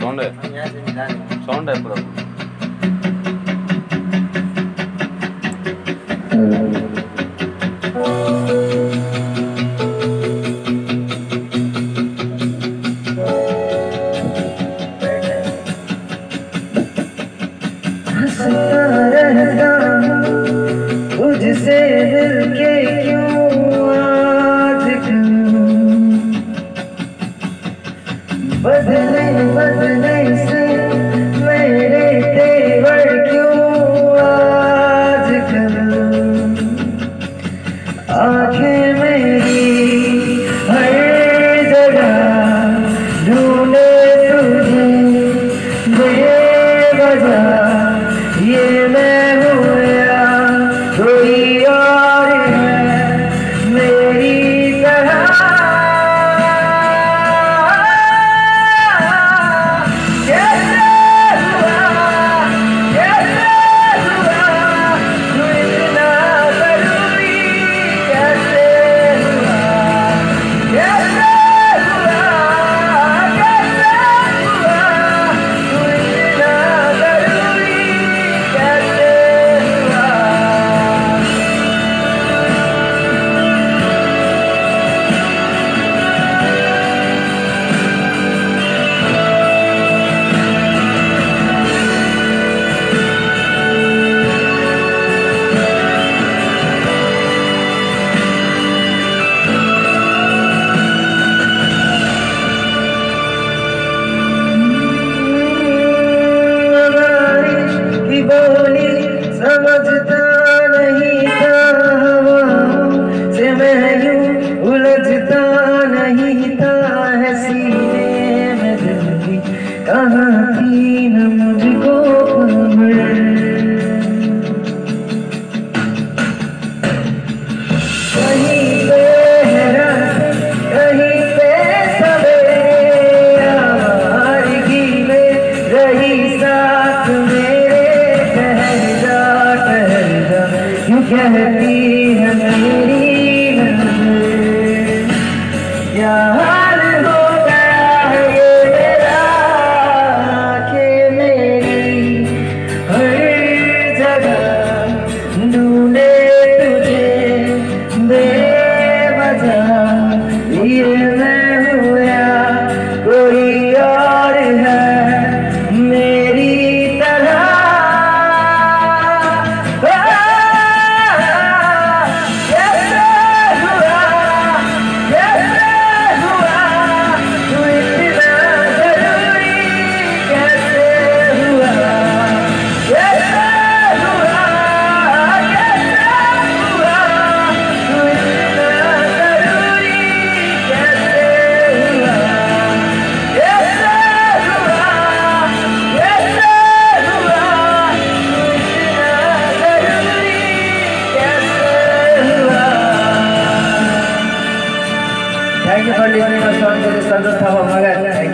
Sound है, sound है पूरा। तुझसे मिलके क्यों आजकल बदले बदले से मेरे तेवर क्यों आजकल आंखें मेरी हर जगह ढूंढे तुझे बेवजह ये मैं हूँ या कोई और है मेरी तरह कैसे हुआ तू इतना ज़रूरी कैसे हुआ तू इतना ज़रूरी कैसे हुआ। की बोली समझता नहीं था से मैं यूं उलझता नहीं था है सीने में दिल कहाँ थी न मुझको खबर कहीं पे हैरान कहीं पे सवेरे आवारगी में रही साथ मेरे ठहर जा यूं कहती है मेरी नज़र क्या हाल हो गया है ये मेरा आँखें मेरी हर जगह ढूंढे तुझे बेवजह ये मैं हूँ या कोई और है मेरी तरह कैसे हुआ तू इतना ज़रूरी कैसे हुआ तू इतना ज़रूरी कैसे हुआ Thank you for listening to our song. This is Santosh Thapa Magar.